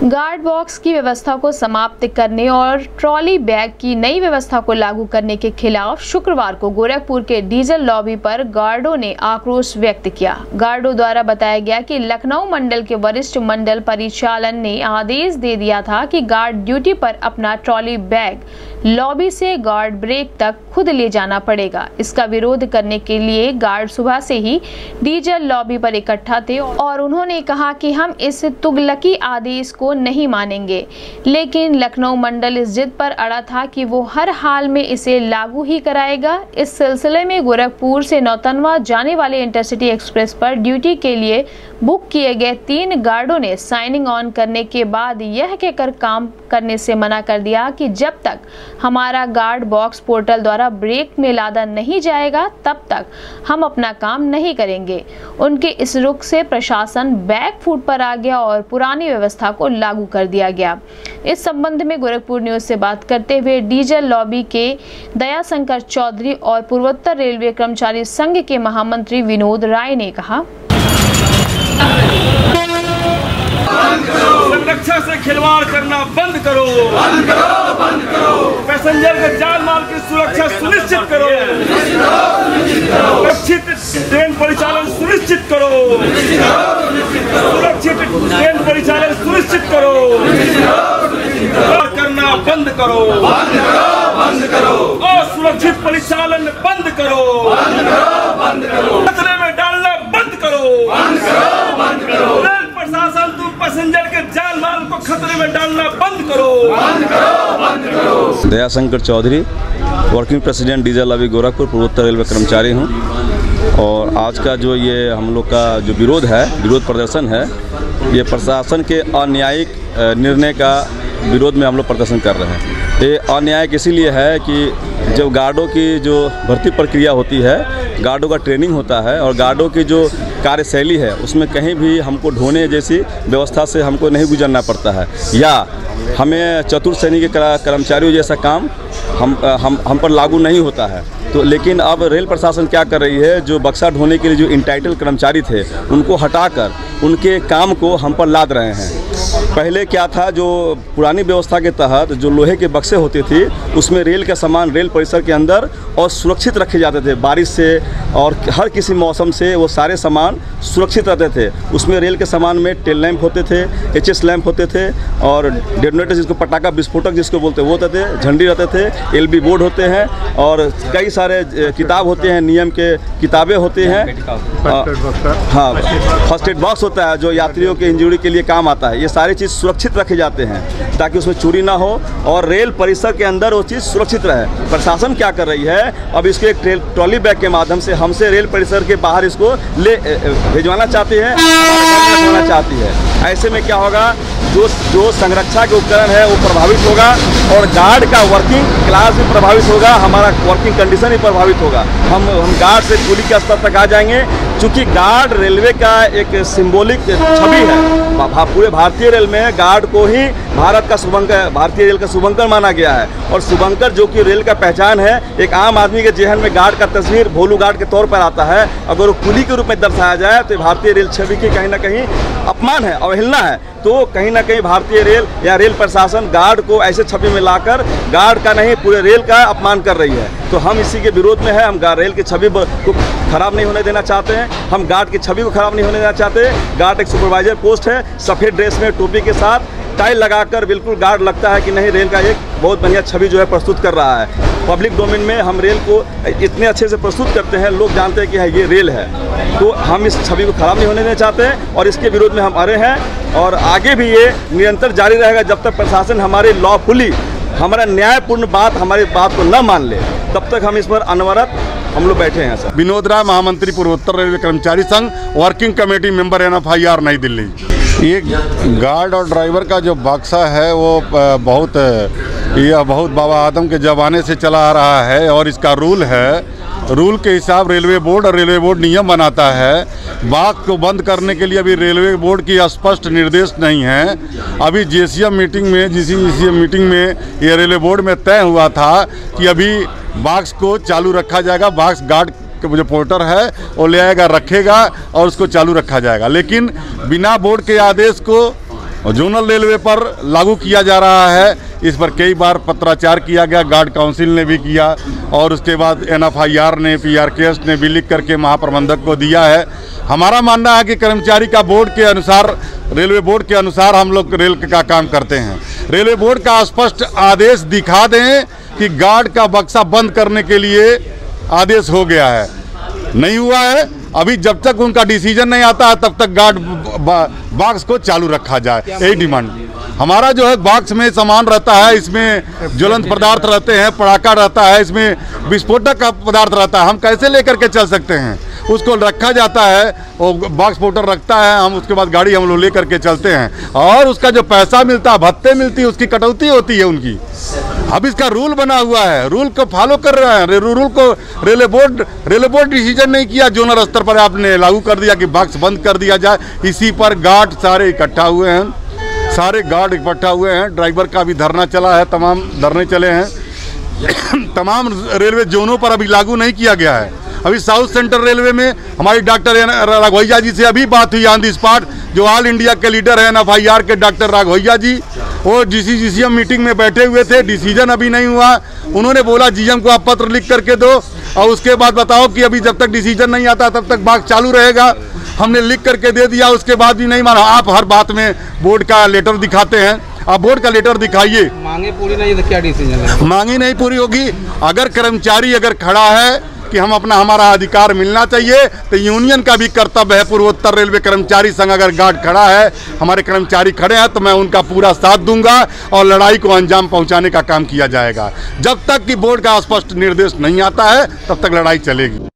Guard box की व्यवस्था को समाप्त करने और ट्रॉली बैग की नई व्यवस्था को लागू करने के खिलाफ शुक्रवार को गोरखपुर के डीजल लॉबी पर गार्डों ने आक्रोश व्यक्त किया। गार्डों द्वारा बताया गया कि लखनऊ मंडल के वरिष्ठ मंडल परिचालन ने आदेश दे दिया था कि गार्ड ड्यूटी पर अपना ट्रॉली बैग लॉबी से गार्ड ब्रेक तक खुद ले जाना पड़ेगा। इसका विरोध करने के लिए गार्ड सुबह से ही डीजल लॉबी पर इकट्ठा थे और उन्होंने कहा कि हम इस तुगलकी आदेश को नहीं मानेंगे। लेकिन लखनऊ मंडल इस जिद पर अड़ा था कि वो हर हाल में इसे लागू ही कराएगा। इस सिलसिले में गोरखपुर से नौतनवा जाने वाले इंटरसिटी एक्सप्रेस पर ड्यूटी के लिए बुक किए गए 3 गार्डों ने साइनिंग ऑन करने के बाद यह कहकर काम करने से मना कर दिया कि जब तक हमारा गार्ड बॉक्स पोर्टल द्वारा ब्रेक में लादा नहीं जाएगा तब तक हम अपना काम नहीं करेंगे। उनके इस रुख से प्रशासन बैक फुट पर आ गया और पुरानी व्यवस्था को लागू कर दिया गया। इस संबंध में गोरखपुर न्यूज से बात करते हुए डीजल लॉबी के दयाशंकर चौधरी और पूर्वोत्तर रेलवे कर्मचारी संघ के महामंत्री विनोद राय ने कहा, संरक्षा से खिलवाड़ करना बंद करो, बंद करो, बंद करो। पैसेंजर के जान माल की सुरक्षा सुनिश्चित करो, सुरक्षित ट्रेन परिचालन सुनिश्चित करो, सुरक्षित ट्रेन परिचालन सुनिश्चित करो, करना बंद करो, बंद करो, बंद करो। असुरक्षित परिचालन बंद करो, बंद करो, बंद करो। खतरे में डालना बंद करो, बंद करो, बंद करो। रेल प्रशासन तुम पैसेंजर के जान माल को खतरे में डालना बंद करो, बंद करो, बंद करो। Dayashankar Chaudhary, working president diesel lobby Gorakhpur, पूर्वोत्तर रेलवे कर्मचारी हूँ। और आज का जो ये हम लोग का जो विरोध है, विरोध प्रदर्शन है, ये प्रशासन के अन्यायिक निर्णय का विरोध में हम लोग प्रदर्शन कर रहे हैं। ये अन्यायिक इसीलिए है कि जब गार्डों की जो भर्ती प्रक्रिया होती है, गार्डों का ट्रेनिंग होता है और गार्डों की जो कार्यशैली है उसमें कहीं भी हमको ढोने जैसी व्यवस्था से हमको नहीं गुजरना पड़ता है, या हमें चतुर सैनिक के कर्मचारियों जैसा काम हम पर लागू नहीं होता है। तो लेकिन अब रेल प्रशासन क्या कर रही है, जो बक्सा ढोने के लिए जो इंटाइटल कर्मचारी थे उनको हटाकर उनके काम को हम पर लाद रहे हैं। पहले क्या था, जो पुरानी व्यवस्था के तहत जो लोहे के बक्से होते थे उसमें रेल का सामान रेल परिसर के अंदर और सुरक्षित रखे जाते थे, बारिश से और हर किसी मौसम से वो सारे सामान सुरक्षित रहते थे। उसमें रेल के सामान में टेल लैंप होते थे, HS लैंप होते थे और डेटोनेटर जिसको पटाखा विस्फोटक जिसको बोलते वो होते थे, झंडी रहते थे, LB बोर्ड होते हैं और कई सारे किताब होते हैं, नियम के किताबें होती हैं। हाँ, फर्स्ट एड बॉक्स होता है जो यात्रियों के इंजरी के लिए काम आता है। ये सारी चीज़ सुरक्षित रखे जाते हैं ताकि उसमें चोरी ना हो और रेल परिसर के अंदर वो चीज़ सुरक्षित रहे। प्रशासन क्या कर रही है, अब इसको एक ट्रॉली बैग के माध्यम से हमसे रेल परिसर के बाहर इसको ले भिजवाना चाहती है, भिजवाना चाहती है। ऐसे में क्या होगा, जो संरक्षा के उपकरण है वो प्रभावित होगा और गार्ड का वर्किंग क्लास भी प्रभावित होगा, हमारा वर्किंग कंडीशन भी प्रभावित होगा। हम गार्ड से कुली के स्तर तक आ जाएंगे। चूँकि गार्ड रेलवे का एक सिंबॉलिक छवि है, पूरे भारतीय रेल में गार्ड को ही भारत का शुभंकर, भारतीय रेल का शुभंकर माना गया है। और शुभंकर जो कि रेल का पहचान है, एक आम आदमी के जेहन में गार्ड का तस्वीर भोलू गार्ड के तौर पर आता है। अगर वो कुली के रूप में दर्शाया जाए तो भारतीय रेल छवि की कहीं ना कहीं अपमान है, अवहेलना है। तो कहीं ना कहीं भारतीय रेल या रेल प्रशासन गार्ड को ऐसे छवि में लाकर गार्ड का नहीं पूरे रेल का अपमान कर रही है। तो हम इसी के विरोध में है। हम रेल की छवि को खराब नहीं होने देना चाहते हैं, हम गार्ड की छवि को खराब नहीं होने देना चाहते। गार्ड एक सुपरवाइजर पोस्ट है, सफ़ेद ड्रेस में टोपी के साथ टाई लगाकर बिल्कुल गार्ड लगता है कि नहीं, रेल का एक बहुत बढ़िया छवि जो है प्रस्तुत कर रहा है। पब्लिक डोमेन में हम रेल को इतने अच्छे से प्रस्तुत करते हैं, लोग जानते हैं कि ये रेल है। तो हम इस छवि को खराब नहीं होने देना चाहते हैं और इसके विरोध में हम अड़े हैं और आगे भी ये निरंतर जारी रहेगा जब तक प्रशासन हमारे लॉफुली, हमारा न्यायपूर्ण हमारी बात को न मान ले, तब तक हम इस पर अनवरत हम लोग बैठे हैं। सर विनोद राय, महामंत्री पूर्वोत्तर रेलवे कर्मचारी संघ, वर्किंग कमेटी मेंबर NFIR नई दिल्ली। ये गार्ड और ड्राइवर का जो बक्सा है वो बहुत बाबा आदम के ज़माने से चला आ रहा है और इसका रूल है, रूल के हिसाब रेलवे बोर्ड और रेलवे बोर्ड नियम बनाता है। बाग को बंद करने के लिए अभी रेलवे बोर्ड की स्पष्ट निर्देश नहीं है। अभी GCM मीटिंग में ये रेलवे बोर्ड में तय हुआ था कि अभी बाक्स को चालू रखा जाएगा, बाक्स गार्ड जो पोर्टर है वो ले आएगा, रखेगा और उसको चालू रखा जाएगा। लेकिन बिना बोर्ड के आदेश को और जोनल रेलवे पर लागू किया जा रहा है। इस पर कई बार पत्राचार किया गया, गार्ड काउंसिल ने भी किया और उसके बाद NFIR ने, PRKS ने भी लिख करके महाप्रबंधक को दिया है। हमारा मानना है कि कर्मचारी का बोर्ड के अनुसार, रेलवे बोर्ड के अनुसार हम लोग रेल का काम करते हैं। रेलवे बोर्ड का स्पष्ट आदेश दिखा दें कि गार्ड का बक्सा बंद करने के लिए आदेश हो गया है, नहीं हुआ है अभी। जब तक उनका डिसीजन नहीं आता है तब तक गार्ड बॉक्स को चालू रखा जाए, यही डिमांड। हमारा जो है बॉक्स में सामान रहता है, इसमें ज्वलंत पदार्थ रहते हैं, पटाखा रहता है, इसमें विस्फोटक का पदार्थ रहता है। हम कैसे लेकर के चल सकते हैं? उसको रखा जाता है, वो बॉक्स पोर्टर रखता है, हम उसके बाद गाड़ी हम लोग ले करके चलते हैं और उसका जो पैसा मिलता है, भत्ते मिलती है, उसकी कटौती होती है उनकी। अब इसका रूल बना हुआ है, रूल को फॉलो कर रहे हैं। रूल को रेलवे बोर्ड डिसीजन नहीं किया, जोनल स्तर पर आपने लागू कर दिया कि बॉक्स बंद कर दिया जाए। इसी पर गार्ड सारे इकट्ठा हुए हैं, सारे गार्ड इकट्ठा हुए हैं। ड्राइवर का भी धरना चला है, तमाम धरने चले हैं। तमाम रेलवे जोनों पर अभी लागू नहीं किया गया है। अभी साउथ सेंट्रल रेलवे में हमारी डॉक्टर राघवैया जी से अभी बात हुई ऑन द स्पॉट, जो ऑल इंडिया के लीडर हैं NFIR के डॉक्टर राघवैया जी, वो GCM मीटिंग में बैठे हुए थे। डिसीजन अभी नहीं हुआ। उन्होंने बोला GM को आप पत्र लिख करके दो और उसके बाद बताओ कि अभी जब तक डिसीजन नहीं आता तब तक बॉक्स चालू रहेगा। हमने लिख करके दे दिया, उसके बाद भी नहीं माना। आप हर बात में बोर्ड का लेटर दिखाते हैं, आप बोर्ड का लेटर दिखाइए। मांगे पूरी नहीं तो क्या डिसीजन है? मांगी नहीं पूरी होगी। अगर कर्मचारी अगर खड़ा है कि हम हमारा अधिकार मिलना चाहिए, तो यूनियन का भी कर्तव्य है। पूर्वोत्तर रेलवे कर्मचारी संघ अगर गार्ड खड़ा है, हमारे कर्मचारी खड़े हैं, तो मैं उनका पूरा साथ दूंगा और लड़ाई को अंजाम पहुंचाने का काम किया जाएगा। जब तक कि बोर्ड का स्पष्ट निर्देश नहीं आता है तब तक लड़ाई चलेगी।